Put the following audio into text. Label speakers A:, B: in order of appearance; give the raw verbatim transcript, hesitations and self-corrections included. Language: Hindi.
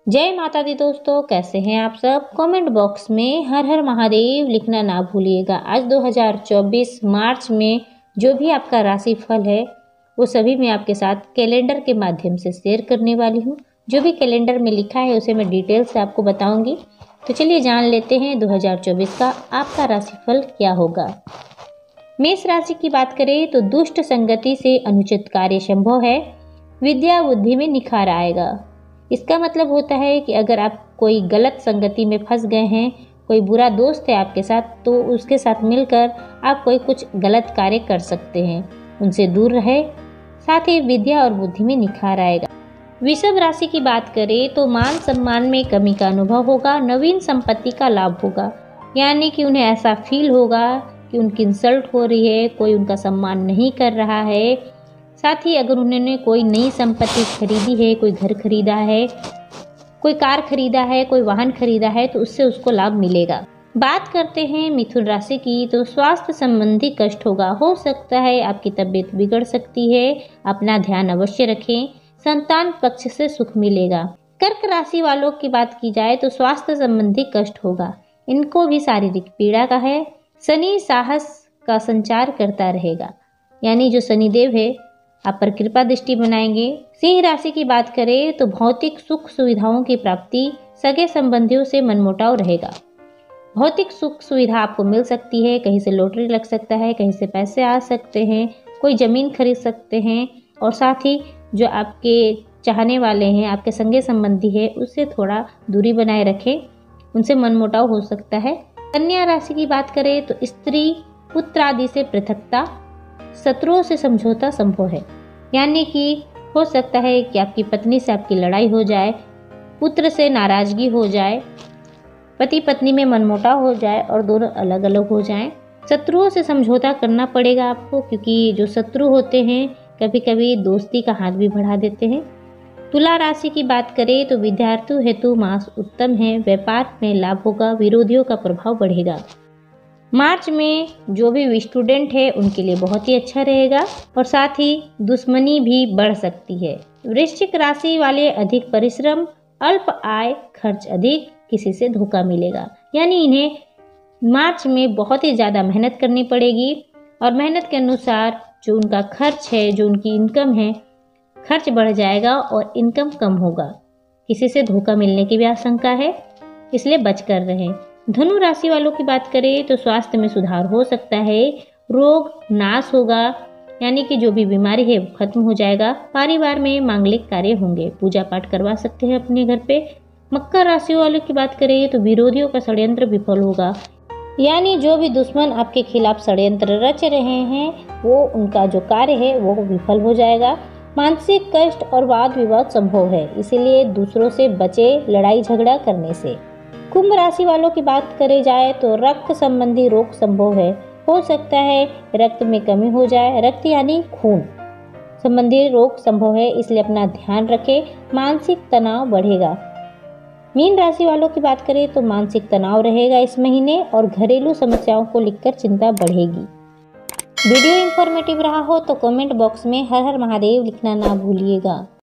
A: जय माता दी दोस्तों, कैसे हैं आप सब। कमेंट बॉक्स में हर हर महादेव लिखना ना भूलिएगा। आज दो हज़ार चौबीस मार्च में जो भी आपका राशि फल है वो सभी मैं आपके साथ कैलेंडर के माध्यम से शेयर करने वाली हूँ। जो भी कैलेंडर में लिखा है उसे मैं डिटेल से आपको बताऊंगी। तो चलिए जान लेते हैं दो हज़ार चौबीस का आपका राशिफल क्या होगा। मेष राशि की बात करें तो दुष्ट संगति से अनुचित कार्य संभव है। विद्या बुद्धि में निखार आएगा। इसका मतलब होता है कि अगर आप कोई गलत संगति में फंस गए हैं, कोई बुरा दोस्त है आपके साथ, तो उसके साथ मिलकर आप कोई कुछ गलत कार्य कर सकते हैं। उनसे दूर रहे। साथ ही विद्या और बुद्धि में निखार आएगा। वृषभ राशि की बात करें तो मान सम्मान में कमी का अनुभव होगा। नवीन संपत्ति का लाभ होगा, यानी कि उन्हें ऐसा फील होगा कि उनकी इंसल्ट हो रही है, कोई उनका सम्मान नहीं कर रहा है। साथ ही अगर उन्होंने कोई नई संपत्ति खरीदी है, कोई घर खरीदा है, कोई कार खरीदा है, कोई वाहन खरीदा है, तो उससे उसको लाभ मिलेगा। बात करते हैं मिथुन राशि की तो स्वास्थ्य संबंधी कष्ट होगा। हो सकता है आपकी तबीयत बिगड़ सकती है, अपना ध्यान अवश्य रखें। संतान पक्ष से सुख मिलेगा। कर्क राशि वालों की बात की जाए तो स्वास्थ्य संबंधी कष्ट होगा, इनको भी शारीरिक पीड़ा का है। शनि साहस का संचार करता रहेगा, यानी जो शनिदेव है आप पर कृपा दृष्टि बनाएंगे। सिंह राशि की बात करें तो भौतिक सुख सुविधाओं की प्राप्ति, सगे संबंधियों से मनमुटाव रहेगा। भौतिक सुख सुविधा आपको मिल सकती है, कहीं से लॉटरी लग सकता है, कहीं से पैसे आ सकते हैं, कोई जमीन खरीद सकते हैं। और साथ ही जो आपके चाहने वाले हैं, आपके संगे संबंधी है, उससे थोड़ा दूरी बनाए रखें, उनसे मनमुटाव हो सकता है। कन्या राशि की बात करें तो स्त्री पुत्र आदि से पृथकता, शत्रुओं से समझौता संभव है, यानी कि हो सकता है कि आपकी पत्नी से आपकी लड़ाई हो जाए, पुत्र से नाराजगी हो जाए, पति पत्नी में मनमुटाव हो जाए और दोनों अलग अलग हो जाएं। शत्रुओं से समझौता करना पड़ेगा आपको, क्योंकि जो शत्रु होते हैं कभी कभी दोस्ती का हाथ भी बढ़ा देते हैं। तुला राशि की बात करें तो विद्यार्थियों हेतु मास उत्तम है। व्यापार में लाभ होगा, विरोधियों का प्रभाव बढ़ेगा। मार्च में जो भी स्टूडेंट है उनके लिए बहुत ही अच्छा रहेगा और साथ ही दुश्मनी भी बढ़ सकती है। वृश्चिक राशि वाले अधिक परिश्रम, अल्प आय, खर्च अधिक, किसी से धोखा मिलेगा, यानी इन्हें मार्च में बहुत ही ज़्यादा मेहनत करनी पड़ेगी और मेहनत के अनुसार जो उनका खर्च है, जो उनकी इनकम है, खर्च बढ़ जाएगा और इनकम कम होगा। किसी से धोखा मिलने की भी आशंका है, इसलिए बच कर रहें। धनु राशि वालों की बात करें तो स्वास्थ्य में सुधार हो सकता है। रोग नाश होगा, यानी कि जो भी बीमारी है वो खत्म हो जाएगा। परिवार में मांगलिक कार्य होंगे, पूजा पाठ करवा सकते हैं अपने घर पे। मकर राशि वालों की बात करें तो विरोधियों का षड्यंत्र विफल होगा, यानी जो भी दुश्मन आपके खिलाफ षड्यंत्र रच रहे हैं वो उनका जो कार्य है वो विफल हो जाएगा। मानसिक कष्ट और वाद विवाद संभव है, इसीलिए दूसरों से बचे लड़ाई झगड़ा करने से। कुंभ राशि वालों की बात करी जाए तो रक्त संबंधी रोग संभव है। हो सकता है रक्त में कमी हो जाए, रक्त यानी खून संबंधी रोग संभव है, इसलिए अपना ध्यान रखें। मानसिक तनाव बढ़ेगा। मीन राशि वालों की बात करें तो मानसिक तनाव रहेगा इस महीने और घरेलू समस्याओं को लेकर चिंता बढ़ेगी। वीडियो इंफॉर्मेटिव रहा हो तो कमेंट बॉक्स में हर हर महादेव लिखना ना भूलिएगा।